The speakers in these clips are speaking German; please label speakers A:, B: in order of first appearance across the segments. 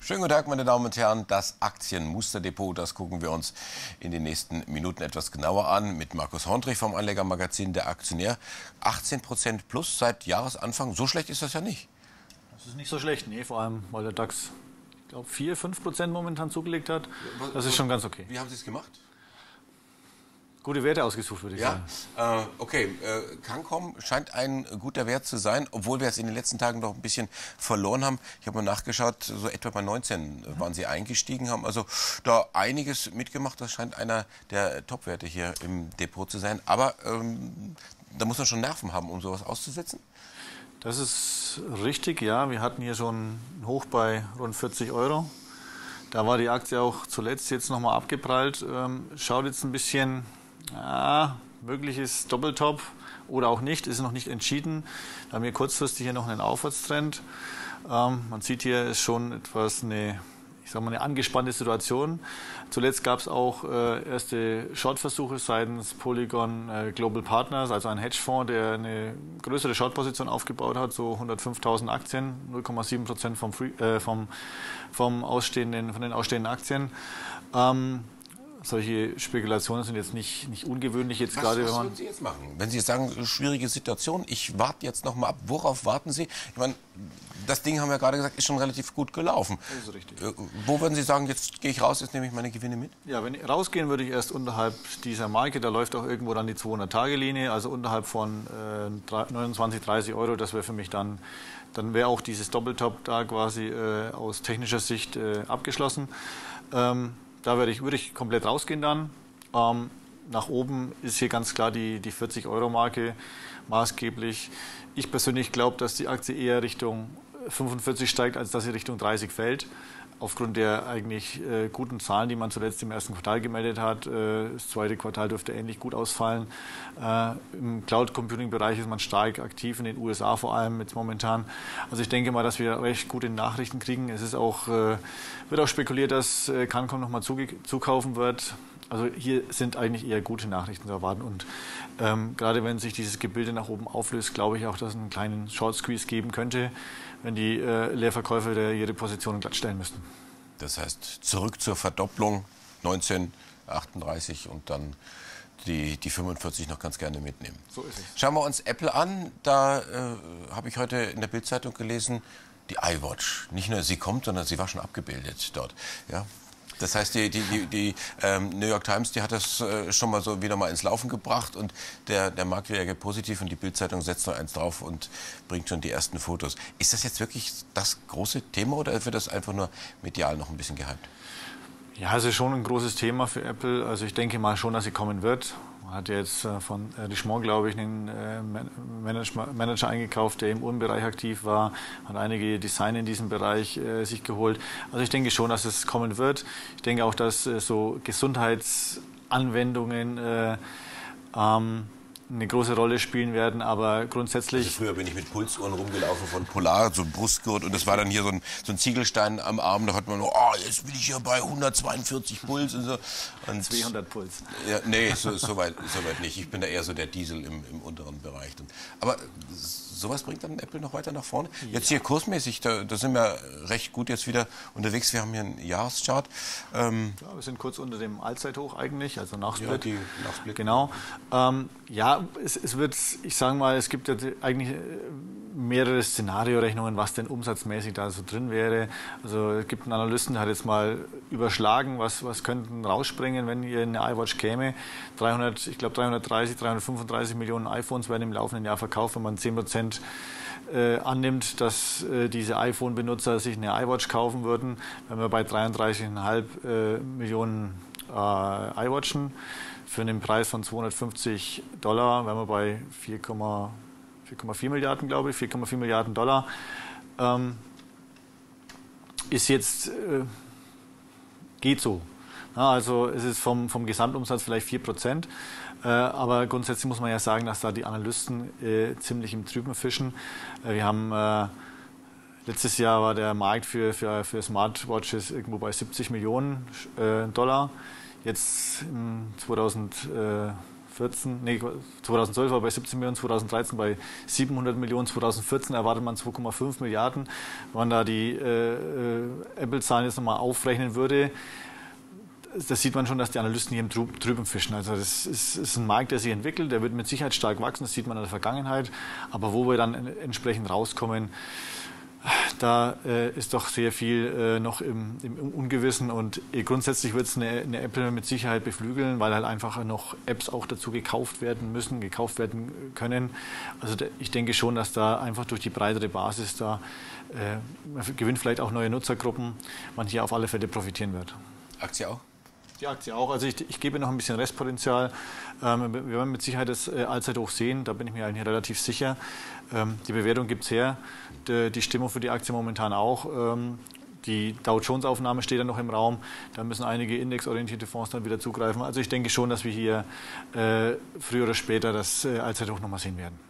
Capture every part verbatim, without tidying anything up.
A: Schönen guten Tag, meine Damen und Herren. Das Aktienmusterdepot, das gucken wir uns in den nächsten Minuten etwas genauer an mit Markus Horntrich vom Anlegermagazin Der Aktionär. achtzehn Prozent plus seit Jahresanfang, so schlecht ist das ja nicht.
B: Das ist nicht so schlecht, nee, vor allem, weil der DAX, ich glaube, vier, fünf Prozent momentan zugelegt hat. Das ist schon ganz okay.
A: Wie haben Sie es gemacht?
B: Gute Werte ausgesucht, würde ich
A: ja,
B: sagen.
A: Äh, okay, äh, Cancom scheint ein guter Wert zu sein, obwohl wir es in den letzten Tagen noch ein bisschen verloren haben. Ich habe mal nachgeschaut, so etwa bei neunzehn mhm. waren Sie eingestiegen, haben also da einiges mitgemacht. Das scheint einer der Top-Werte hier im Depot zu sein. Aber ähm, da muss man schon Nerven haben, um sowas auszusetzen.
B: Das ist richtig, ja. Wir hatten hier schon ein Hoch bei rund vierzig Euro. Da war die Aktie auch zuletzt jetzt nochmal abgeprallt. Ähm, schaut jetzt ein bisschen... Ja, mögliches Doppeltop oder auch nicht, ist noch nicht entschieden. Wir haben hier kurzfristig hier noch einen Aufwärtstrend. Ähm, man sieht hier ist schon etwas eine, ich sag mal, eine angespannte Situation. Zuletzt gab es auch äh, erste Short-Versuche seitens Polygon äh, Global Partners, also ein Hedgefonds, der eine größere Short-Position aufgebaut hat, so hundertfünftausend Aktien, null Komma sieben Prozent vom, äh, vom, vom ausstehenden, von den ausstehenden Aktien. Ähm, Solche Spekulationen sind jetzt nicht, nicht ungewöhnlich. Jetzt
A: was,
B: gerade,
A: was
B: wenn man
A: würden Sie jetzt machen? Wenn Sie jetzt sagen, schwierige Situation, ich warte jetzt noch mal ab. Worauf warten Sie? Ich meine, das Ding, haben wir gerade gesagt, ist schon relativ gut gelaufen.
B: Das ist richtig.
A: Wo würden Sie sagen, jetzt gehe ich raus, jetzt nehme ich meine Gewinne mit?
B: Ja, wenn ich rausgehen würde ich erst unterhalb dieser Marke, da läuft auch irgendwo dann die zweihundert-Tage-Linie, also unterhalb von äh, neunundzwanzig, dreißig Euro, das wäre für mich dann, dann wäre auch dieses Doppeltop da quasi äh, aus technischer Sicht äh, abgeschlossen. Ähm, Da würde ich, würde ich komplett rausgehen dann. Ähm, nach oben ist hier ganz klar die, die vierzig Euro Marke maßgeblich. Ich persönlich glaube, dass die Aktie eher Richtung fünfundvierzig steigt, als dass sie Richtung dreißig fällt. Aufgrund der eigentlich äh, guten Zahlen, die man zuletzt im ersten Quartal gemeldet hat. Äh, das zweite Quartal dürfte ähnlich gut ausfallen. Äh, Im Cloud-Computing-Bereich ist man stark aktiv, in den U S A vor allem jetzt momentan. Also ich denke mal, dass wir recht gute Nachrichten kriegen. Es ist auch, äh, wird auch spekuliert, dass äh, Cancom nochmal zukaufen wird. Also hier sind eigentlich eher gute Nachrichten zu erwarten. Und ähm, gerade wenn sich dieses Gebilde nach oben auflöst, glaube ich auch, dass es einen kleinen Short-Squeeze geben könnte, wenn die äh, Leerverkäufer der ihre Positionen glattstellen müssten.
A: Das heißt, zurück zur Verdopplung, neunzehn achtunddreißig und dann die, die fünfundvierzig noch ganz gerne mitnehmen.
B: So ist es.
A: Schauen wir uns Apple an. Da äh, habe ich heute in der Bild-Zeitung gelesen, die iWatch. Nicht nur sie kommt, sondern sie war schon abgebildet dort. Ja. Das heißt, die, die, die, die ähm, New York Times, die hat das äh, schon mal so wieder mal ins Laufen gebracht und der, der Markt reagiert positiv und die Bild-Zeitung setzt noch eins drauf und bringt schon die ersten Fotos. Ist das jetzt wirklich das große Thema oder wird das einfach nur medial noch ein bisschen gehypt?
B: Ja, es ist schon ein großes Thema für Apple. Also ich denke mal schon, dass sie kommen wird. Man hat jetzt von Richemont, glaube ich, einen Manager eingekauft, der im Uhrenbereich aktiv war, hat einige Designer in diesem Bereich äh, sich geholt. Also ich denke schon, dass es kommen wird. Ich denke auch, dass äh, so Gesundheitsanwendungen äh, ähm, eine große Rolle spielen werden, aber grundsätzlich...
A: Also früher bin ich mit Pulsuhren rumgelaufen von Polar, so ein Brustgurt und das war dann hier so ein, so ein Ziegelstein am Arm, da hat man nur, oh, jetzt bin ich hier bei hundertzweiundvierzig Puls und so. Und
B: zweihundert Puls.
A: Ja, nee, so, so, weit, so weit nicht. Ich bin da eher so der Diesel im, im unteren Bereich. Aber sowas bringt dann Apple noch weiter nach vorne. Ja. Jetzt hier kursmäßig, da, da sind wir recht gut jetzt wieder unterwegs. Wir haben hier einen Jahreschart. Ähm
B: ja, wir sind kurz unter dem Allzeithoch eigentlich, also nach Split.
A: Ja, die nach Split.
B: Genau. Ähm, ja, es, es wird, ich sage mal, es gibt ja eigentlich mehrere Szenariorechnungen, was denn umsatzmäßig da so drin wäre. Also es gibt einen Analysten, der hat jetzt mal überschlagen, was, was könnten rausspringen, wenn hier eine iWatch käme. dreihundert, ich glaube dreihundertdreißig, dreihundertfünfunddreißig Millionen iPhones werden im laufenden Jahr verkauft, wenn man zehn Prozent äh, annimmt, dass äh, diese iPhone-Benutzer sich eine iWatch kaufen würden. Wenn wir bei dreiunddreißig Komma fünf äh, Millionen äh, iWatchen für einen Preis von zweihundertfünfzig Dollar, wenn wir bei vier Komma vier Milliarden, glaube ich, vier Komma vier Milliarden Dollar, ähm, ist jetzt, äh, geht so. Ja, also es ist vom, vom Gesamtumsatz vielleicht vier Prozent, äh, aber grundsätzlich muss man ja sagen, dass da die Analysten äh, ziemlich im Trüben fischen. Äh, wir haben, äh, letztes Jahr war der Markt für, für, für Smartwatches irgendwo bei siebzig Millionen äh, Dollar. Jetzt im zweitausendfünfzehn zweitausendvierzehn, nee, zweitausendzwölf war bei siebzehn Millionen, zweitausenddreizehn bei siebenhundert Millionen, zweitausendvierzehn erwartet man zwei Komma fünf Milliarden. Wenn man da die äh, äh, Apple-Zahlen jetzt nochmal aufrechnen würde, das sieht man schon, dass die Analysten hier im Trüben fischen. Also das ist, ist ein Markt, der sich entwickelt, der wird mit Sicherheit stark wachsen, das sieht man in der Vergangenheit. Aber wo wir dann entsprechend rauskommen, da äh, ist doch sehr viel äh, noch im, im Ungewissen. Und äh, grundsätzlich wird es eine, eine Apple mit Sicherheit beflügeln, weil halt einfach noch Apps auch dazu gekauft werden müssen, gekauft werden können. Also da, ich denke schon, dass da einfach durch die breitere Basis da, äh, man gewinnt vielleicht auch neue Nutzergruppen, man hier auf alle Fälle profitieren wird.
A: Aktie auch?
B: Die Aktie auch. Also ich, ich gebe noch ein bisschen Restpotenzial. Ähm, wir werden mit Sicherheit das äh, Allzeithoch sehen, da bin ich mir eigentlich relativ sicher. Ähm, die Bewertung gibt es her, die, die Stimmung für die Aktie momentan auch. Ähm, die Dow Jones Aufnahme steht ja noch im Raum, da müssen einige indexorientierte Fonds dann wieder zugreifen. Also ich denke schon, dass wir hier äh, früher oder später das äh, Allzeithoch noch mal sehen werden.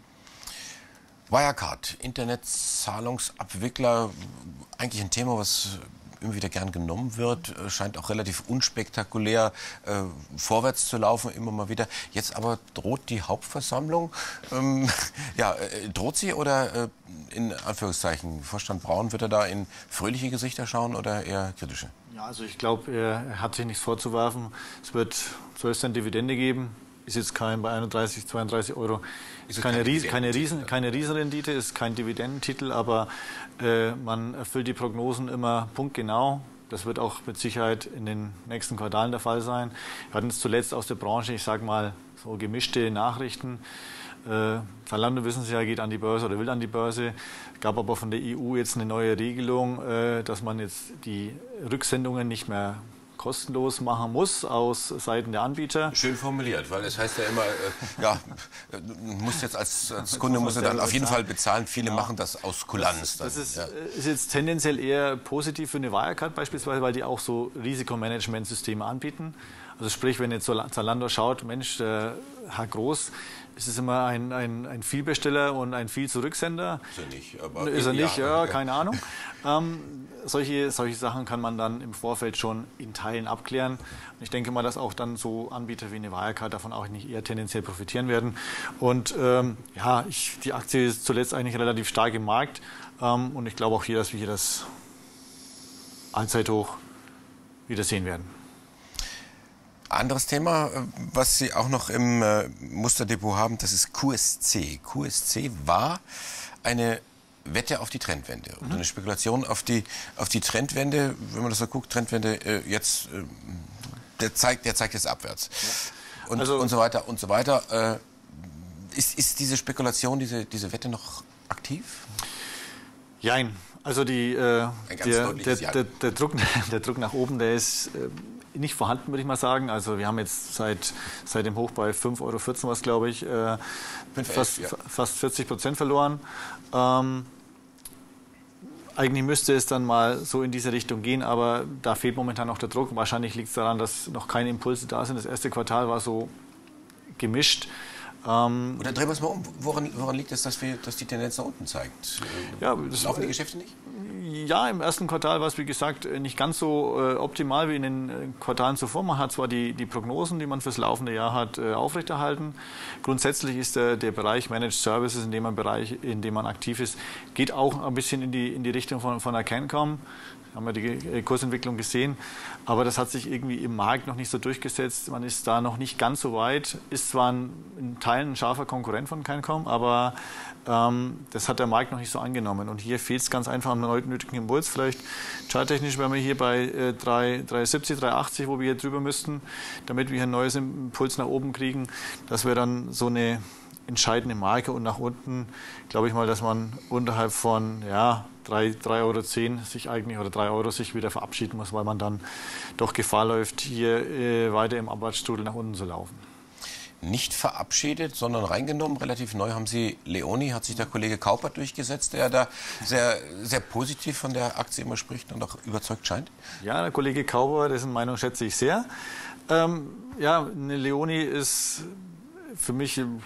A: Wirecard, Internetzahlungsabwickler, eigentlich ein Thema, was immer wieder gern genommen wird, scheint auch relativ unspektakulär äh, vorwärts zu laufen, immer mal wieder. Jetzt aber droht die Hauptversammlung. Ähm, ja, äh, droht sie oder äh, in Anführungszeichen, Vorstand Braun, wird er da in fröhliche Gesichter schauen oder eher kritische?
B: Ja, also ich glaube, er hat sich nichts vorzuwerfen. Es wird zwölf Cent Dividende geben. Ist jetzt kein bei einunddreißig, zweiunddreißig Euro. Ist keine, Ries, keine, Riesen, keine Riesenrendite, ist kein Dividendentitel, aber äh, man erfüllt die Prognosen immer punktgenau. Das wird auch mit Sicherheit in den nächsten Quartalen der Fall sein. Wir hatten es zuletzt aus der Branche, ich sage mal, so gemischte Nachrichten. Äh, Zalando, wissen Sie ja, geht an die Börse oder will an die Börse. Gab aber von der E U jetzt eine neue Regelung, äh, dass man jetzt die Rücksendungen nicht mehr kostenlos machen muss aus Seiten der Anbieter.
A: Schön formuliert, weil es heißt ja immer, äh, ja, du musst jetzt als, als Kunde musst du dann auf jeden Fall bezahlen. Viele ja. machen das aus Kulanz.
B: Das, das ist,
A: ja.
B: ist jetzt tendenziell eher positiv für eine Wirecard beispielsweise, weil die auch so Risikomanagementsysteme anbieten. Also sprich, wenn jetzt Zalando schaut, Mensch, der Herr Groß, ist es immer ein, ein, ein Vielbesteller und ein Viel-Zurücksender?
A: Ist er nicht. Aber
B: ist er nicht, ja, ja, keine Ahnung. ähm, solche, solche Sachen kann man dann im Vorfeld schon in Teilen abklären. Und ich denke mal, dass auch dann so Anbieter wie eine Wirecard davon auch nicht eher tendenziell profitieren werden. Und ähm, ja, ich, die Aktie ist zuletzt eigentlich relativ stark im Markt. Ähm, und ich glaube auch hier, dass wir hier das Allzeithoch wieder sehen werden.
A: Anderes Thema, was Sie auch noch im äh, Musterdepot haben, das ist Q S C. Q S C war eine Wette auf die Trendwende und eine Spekulation auf die, auf die Trendwende. Wenn man das so guckt, Trendwende äh, jetzt, äh, der zeigt, der zeigt jetzt abwärts. Ja. Und, also, und so weiter und so weiter. Äh, ist, ist diese Spekulation, diese, diese Wette noch aktiv?
B: Jein. Also die, äh, der, der, der, der, Druck, der Druck nach oben, der ist äh, nicht vorhanden, würde ich mal sagen. Also wir haben jetzt seit, seit dem Hoch bei fünf Euro vierzehn was, glaube ich, äh, fast, ja. fast vierzig Prozent verloren. Ähm, eigentlich müsste es dann mal so in diese Richtung gehen, aber da fehlt momentan noch der Druck. Wahrscheinlich liegt es daran, dass noch keine Impulse da sind. Das erste Quartal war so gemischt. Ähm,
A: Oder drehen wir es mal um. Woran, woran liegt es, dass, wir, dass die Tendenz nach unten zeigt? Ja, das laufen die Geschäfte nicht?
B: Ja, im ersten Quartal war es, wie gesagt, nicht ganz so äh, optimal wie in den äh, Quartalen zuvor. Man hat zwar die, die Prognosen, die man fürs laufende Jahr hat, äh, aufrechterhalten. Grundsätzlich ist der, der Bereich Managed Services, in dem man Bereich, in dem man aktiv ist, geht auch ein bisschen in die, in die Richtung von, von der CANCOM. Haben wir die Kursentwicklung gesehen, aber das hat sich irgendwie im Markt noch nicht so durchgesetzt. Man ist da noch nicht ganz so weit, ist zwar ein, in Teilen ein scharfer Konkurrent von CANCOM, aber ähm, das hat der Markt noch nicht so angenommen. Und hier fehlt es ganz einfach am nötigen Impuls. Vielleicht charttechnisch wären wir hier bei äh, drei siebzig, drei achtzig, wo wir hier drüber müssten, damit wir ein neues Impuls nach oben kriegen. Das wäre dann so eine entscheidende Marke, und nach unten glaube ich mal, dass man unterhalb von ja, drei Euro zehn sich eigentlich oder drei Euro sich wieder verabschieden muss, weil man dann doch Gefahr läuft, hier äh, weiter im Abwärtsstrudel nach unten zu laufen.
A: Nicht verabschiedet, sondern reingenommen. Relativ neu haben Sie Leoni, hat sich der Kollege Kaupert durchgesetzt, der da sehr, sehr positiv von der Aktie immer spricht und auch überzeugt scheint.
B: Ja, der Kollege Kaupert, dessen Meinung schätze ich sehr. Ähm, ja, eine Leoni ist für mich ein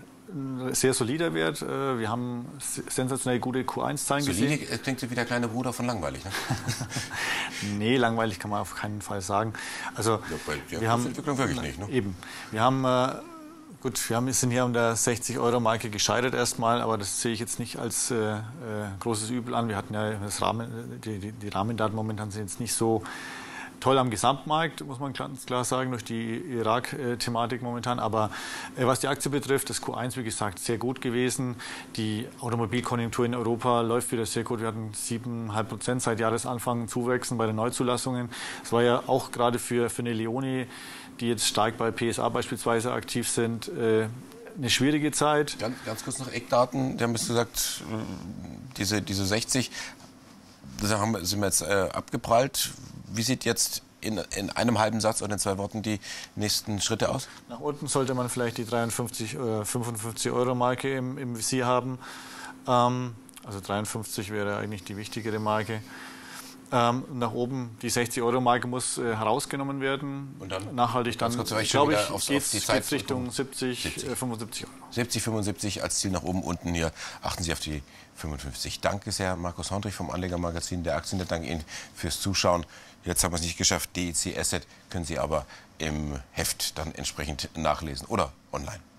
B: sehr solider Wert. Wir haben sensationell gute Q eins Zahlen gesehen.
A: Solide klingt wie der kleine Bruder von langweilig, ne?
B: Nee, langweilig kann man auf keinen Fall sagen. Also,
A: ja, bei der
B: wir haben
A: Entwicklung wirklich nicht, ne?
B: Eben. Wir haben äh, Gut, wir haben, sind hier an der sechzig Euro Marke gescheitert erstmal, aber das sehe ich jetzt nicht als äh, äh, großes Übel an. Wir hatten ja das Rahmen, die, die, die Rahmendaten momentan sind jetzt nicht so toll am Gesamtmarkt, muss man ganz klar sagen, durch die Irak-Thematik momentan. Aber äh, was die Aktie betrifft, das Q eins, wie gesagt, sehr gut gewesen. Die Automobilkonjunktur in Europa läuft wieder sehr gut. Wir hatten sieben Komma fünf Prozent seit Jahresanfang Zuwächsen bei den Neuzulassungen. Das war ja auch gerade für, für eine Leoni, die jetzt stark bei P S A beispielsweise aktiv sind, äh, eine schwierige Zeit.
A: Ganz, ganz kurz noch Eckdaten. Die haben jetzt gesagt, diese, diese sechzig, das haben, sind wir jetzt äh, abgeprallt. Wie sieht jetzt in, in einem halben Satz oder in zwei Worten die nächsten Schritte aus?
B: Nach unten sollte man vielleicht die dreiundfünfzig, äh, fünfundfünfzig Euro Marke im, im Visier haben. Ähm, also dreiundfünfzig wäre eigentlich die wichtigere Marke. Ähm, nach oben die sechzig Euro Marke muss äh, herausgenommen werden.
A: Und dann
B: nachhaltig dann,
A: kurz, ich
B: glaube ich,
A: aufs,
B: geht
A: auf die
B: es Richtung siebzig, siebzig. Äh, fünfundsiebzig Euro.
A: siebzig, fünfundsiebzig als Ziel nach oben. Unten hier achten Sie auf die fünfundfünfzig. Danke sehr, Markus Hondrich vom Anlegermagazin der Aktien. Danke Ihnen fürs Zuschauen. Jetzt haben wir es nicht geschafft. D E C Asset können Sie aber im Heft dann entsprechend nachlesen oder online.